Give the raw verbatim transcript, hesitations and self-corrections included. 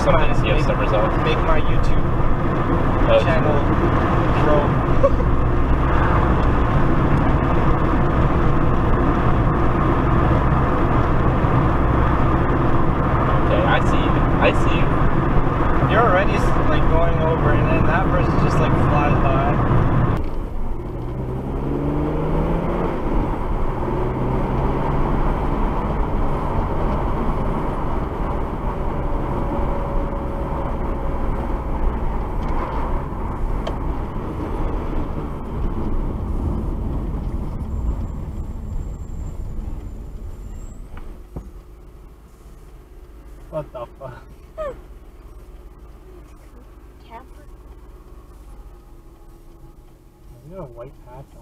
make some my, things you have make, some results. make my YouTube Oh, channel grow. Okay, I see you. I see you. You're already like going over, and then that person just like flies by. What the fuck? Camper. You have a white patch on.